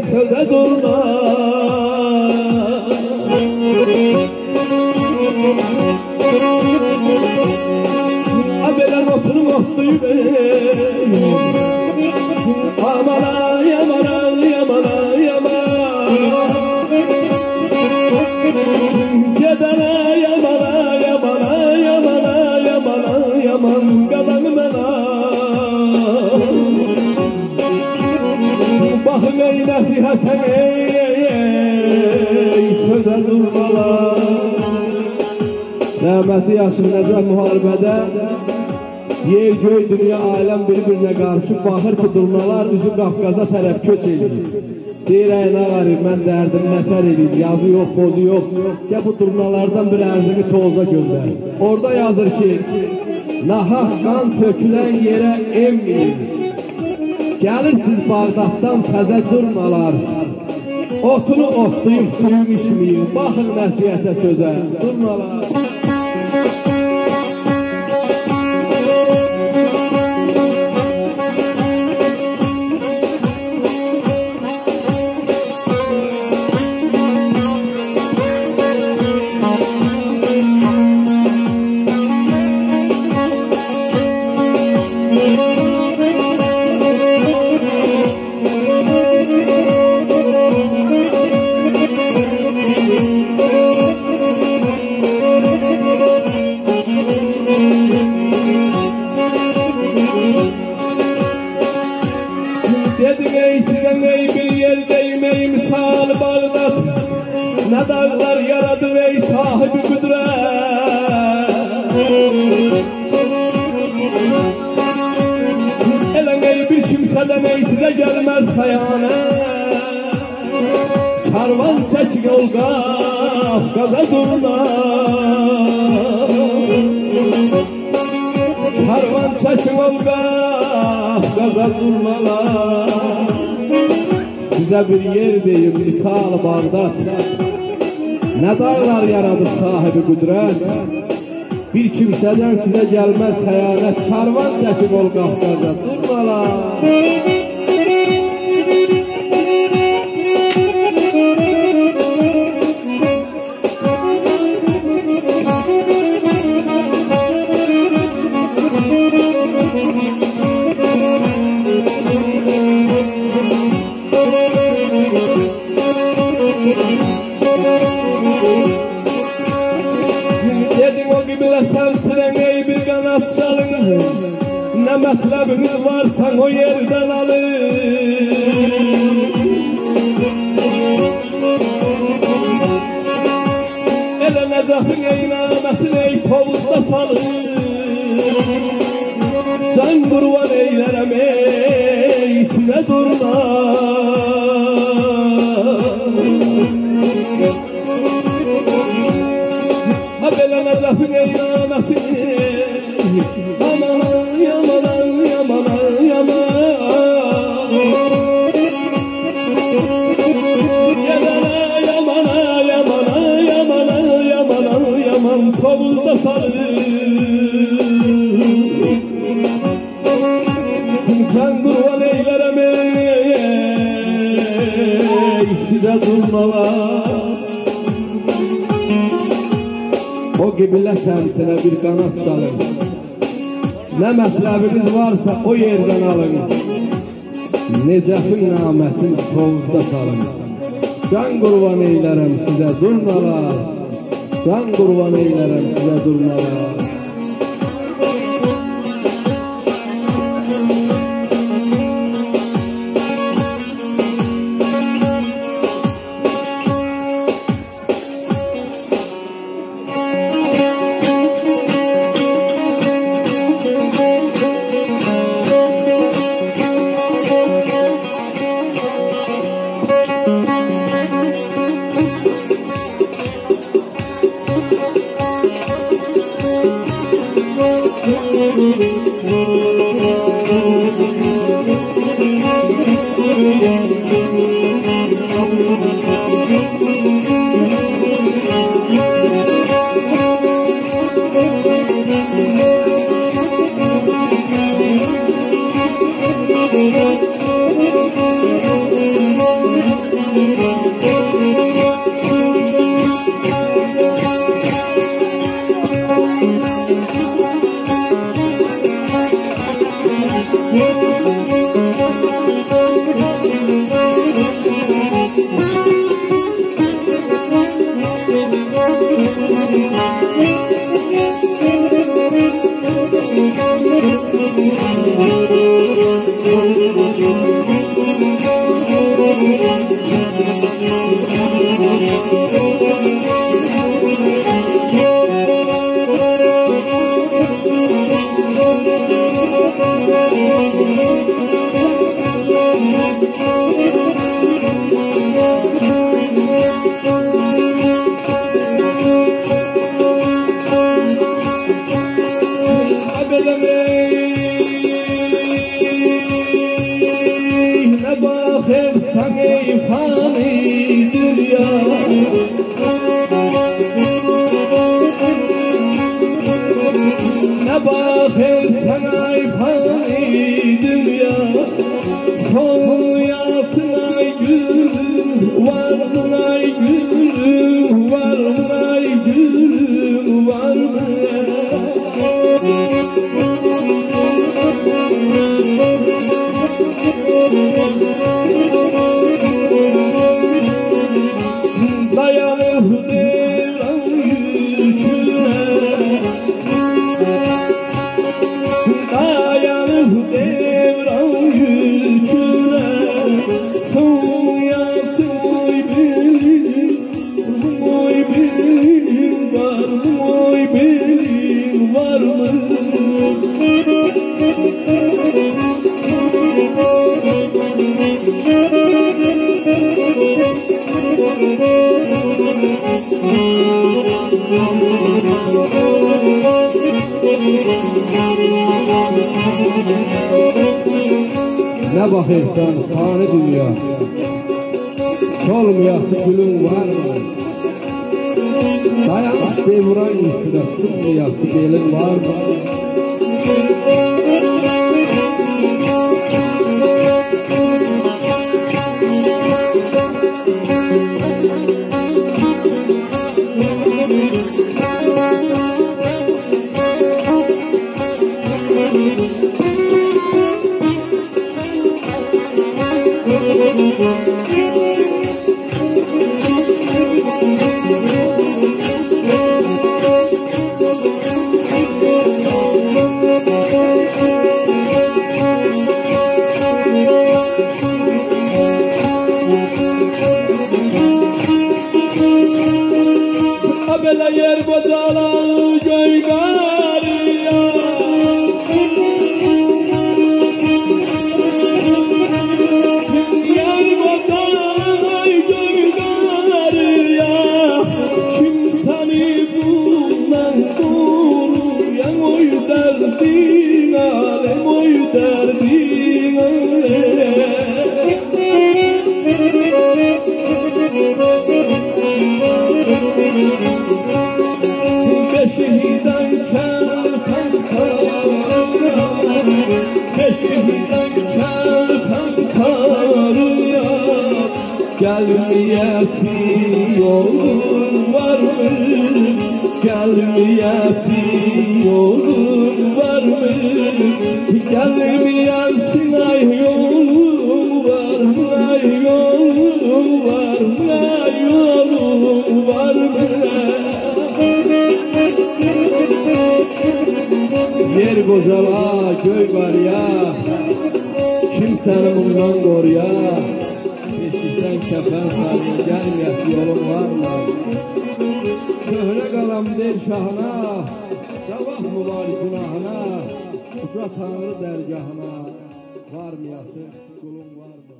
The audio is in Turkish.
söze durma. Abeler oturmoktu yüreğim. Amana yamana yamana yaman. Gedene yamana yamana yamana yamana yaman. Gadan mena. Bakın ey nasihaten ey söze durmalar. Rahmetli Yaşır Necəf müharibədə yer, göy, dünya, aləm bir-birinə qarşı baxır ki, durnalar bizim Qafqaza tərəf köç edir. Deyir, ay nə var, mən dərdim nətər edir, yazı yox, pozu yox. Gəl bu durnalardan bir ərzini toza göndər. Orada yazır ki, nahaq qan tökülən yerə emmeyin. Gəlirsiniz Bağdaddan təzə durnalar. Otunu otlayıb suyun içmeyin. Baxın nəsiyyətə sözə, durnalar. Dedim ey sizden ey bir yerdeyim ey misal Bağdat. Ne dağlar yaradı ey sahibi kudret. Elen ey bir kimseden ey size gelmez hayanet. Karvan çekin ol Kafkaza durma. Karvan çekin ol Kafkaza durmalar. Size bir yer deyim misal Bağdat. Ne dağlar yaradır sahibi kudret. Bir kimseden size gelmez hayanet. Karvan çekin ol Kafkaza durmalar. Dedim o gibi sensilen ey bir kanat çalın. Ne metlebiniz varsa o yerden alın. Ele Necəf'in ey namesin ey tovuzda salın. Can kurban eylerem ey size durma. Abele Necəf'in ey namesin. Aman yamana yamana yaman. Gedene yamana yamana yamana yamana yaman. Tovuzda salın. Can kurban eylerem ey size durmalar. O gibilə səmtinə bir qanat çalın. Nə mətləbiniz varsa o yerdən alın. Necəfin naməsin tovuzda salın. Can qurban eylərəm sizə durnalar. Can qurban eylərəm sizə durnalar. Ne bakırsan fani dünya, solmayası gülün var mı? Dayanmış devuran üstüne sıkmayası belin var mı? Yer bozalı gölgariya Yer bozalı gölgariya Kim seni bundan durur Yan oy derdin alem oy derdin alem Gelmeyesi yolun var mı? Gelmeyesi yolun var mı? Gelmeyesin ay yolun var mı? Ay yolun var mı? Ay yolun var mı? Yer gocala göy var ya, kim seni bundan koruya? Peşinden kefen sarı gelmeyesi yolun var mı? Köhne kalam der şahına, cevap mı var günahına? Uca Tanrı dergahına, varmayası kulun var mı?